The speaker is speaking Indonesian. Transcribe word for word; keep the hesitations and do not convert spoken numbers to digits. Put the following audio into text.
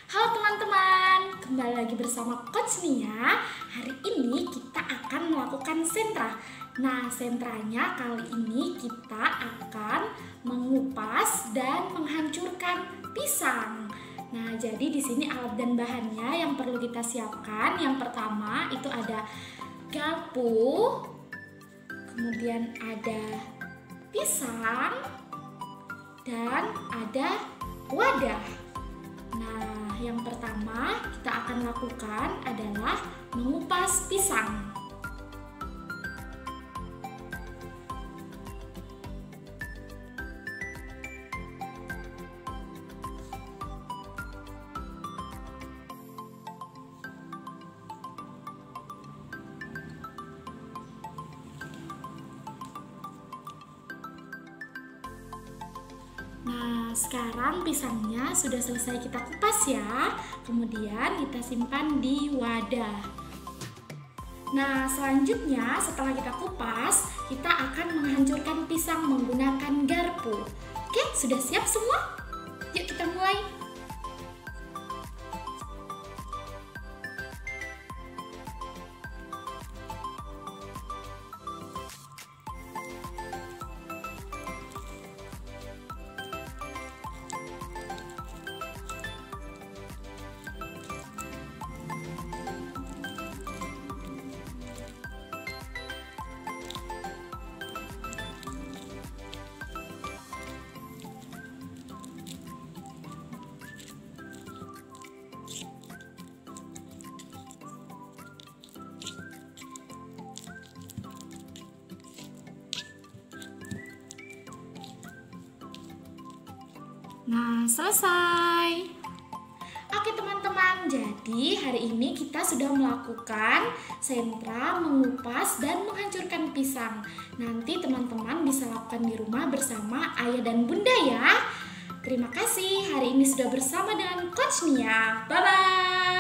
Halo teman-teman, kembali lagi bersama Coach Nia. Hari ini kita akan melakukan sentra. Nah, sentranya kali ini kita akan mengupas dan menghancurkan pisang. Nah, jadi di sini alat dan bahannya yang perlu kita siapkan. Yang pertama itu ada garpu, kemudian ada pisang, dan ada wadah. Nah, yang pertama kita akan lakukan adalah mengupas pisang. Nah, sekarang pisangnya sudah selesai kita kupas ya. Kemudian kita simpan di wadah. Nah, selanjutnya setelah kita kupas, kita akan menghancurkan pisang menggunakan garpu. Oke, sudah siap semua? Yuk kita mulai. Nah, selesai. Oke teman-teman, jadi hari ini kita sudah melakukan sentra, mengupas, dan menghancurkan pisang. Nanti teman-teman bisa lakukan di rumah bersama ayah dan bunda ya. Terima kasih, hari ini sudah bersama dengan Coach Nia. Bye-bye.